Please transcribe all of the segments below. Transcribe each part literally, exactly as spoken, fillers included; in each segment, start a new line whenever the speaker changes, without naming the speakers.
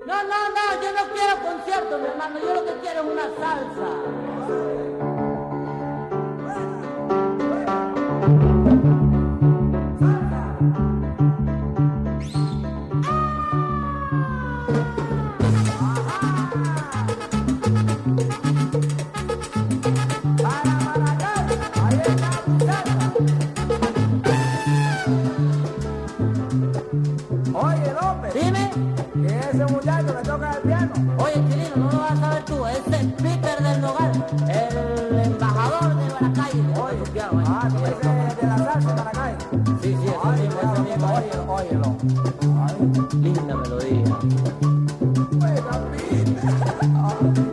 No, no, no, yo no quiero concierto, mi hermano. Yo lo que quiero es una salsa.
Oye, López,
Dime.
que ese muchacho me toca el piano.
Oye, Chilino, no lo vas a saber tú. Ese es Peter del Nogal, el embajador de Maracay.
Oye,
piano, ¿eh?
ah, tú eres de la salsa de Maracay.
Sí, sí, ese
Ay,
mismo, ese mismo.
óyelo, óyelo. Ay,
Linda melodía.
oye, Capita.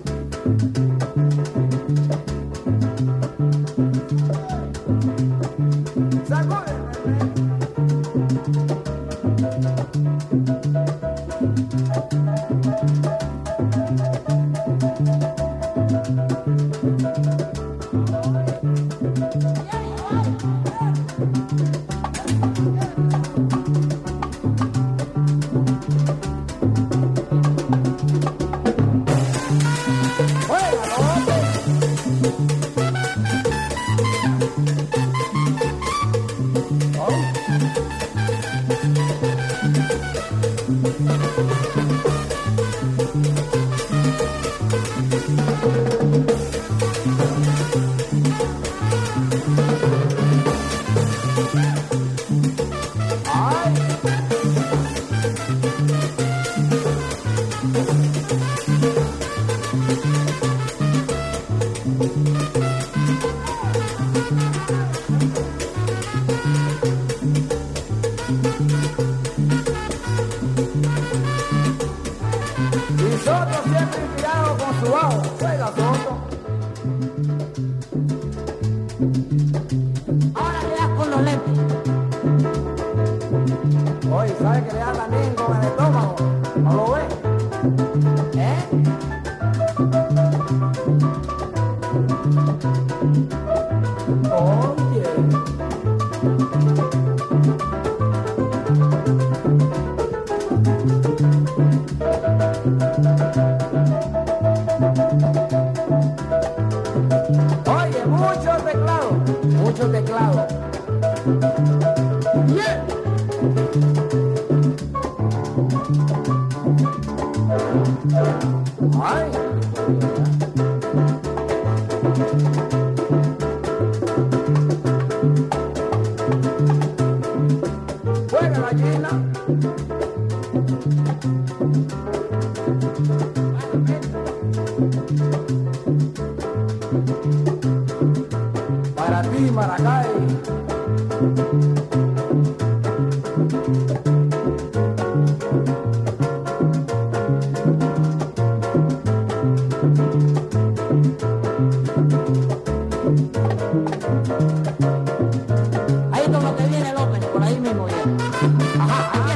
Sacúdeme. Y Soto siempre inspirado con su bajo. Juega Soto.
Ahora le das con los lentes.
Oye, ¿sabes que le da también con el estómago? ¿No lo ves?
¿Eh?
Oye. Oye, mucho teclado, mucho teclado.
¡Bien!
Ay. Juega gallina. Para ti, Maracay.
Ahí con lo que viene López, por ahí mismo viene. Ajá, aquí